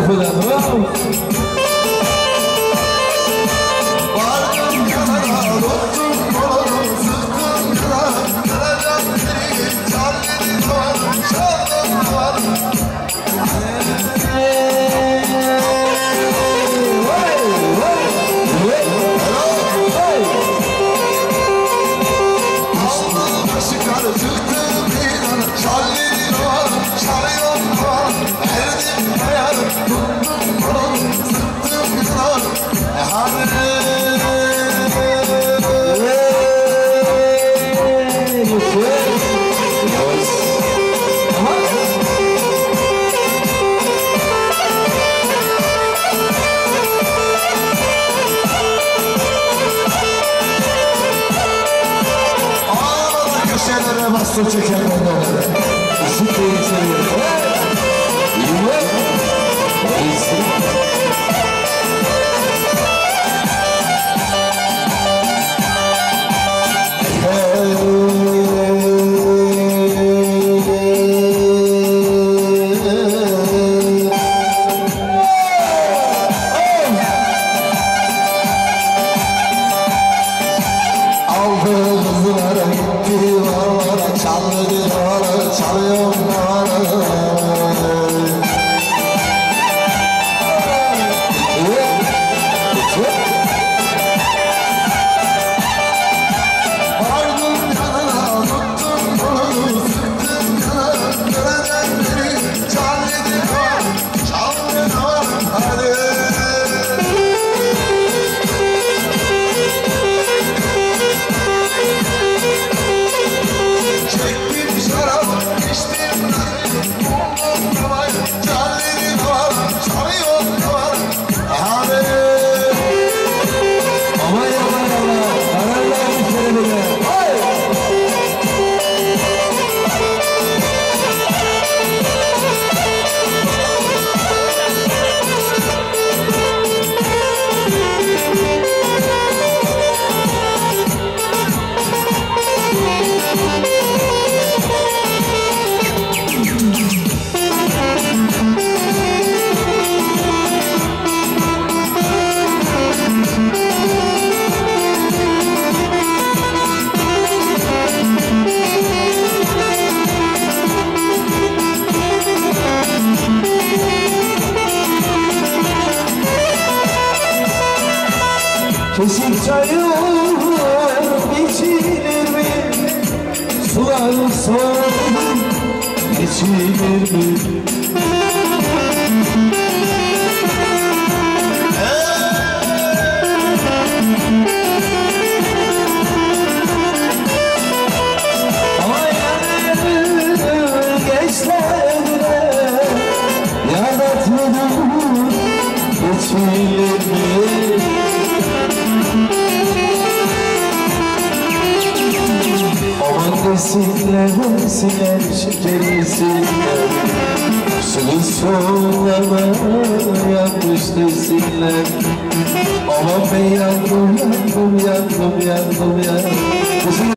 kapıdan. Vardım yanına, tuttum kolunu, sıktım yanına. Kıracağım seni, çaldım duvarı, çaldım duvarı. Çıkarı çıktım inan, çaldım duvarı, çalıyorum duvarı. Erdim ayarı, tuttum kolunu, sıktım yanına. Köşelere bastır çeker onları. Zıplayı seviyorum. Çalıyorum vardım yanına, tuttum kolunu, sıktım yanına. Görecek beni, çaldım hadi. Çektim şarap, içtim buldum davayı, çaldım davar, çalıyorum davar. Hadi. Aman aman aman. Kararlar bir kere bile. Kesik çayır içilir mi? Sular soğuk içilir mi? Ama gençlerine yaratmadım geçilir mi? Aman desinler, desinler, şekeri sinler. Sulu soğulama yanlış desinler. Aman ben yandım, yandım, yandım, yandım, yandım.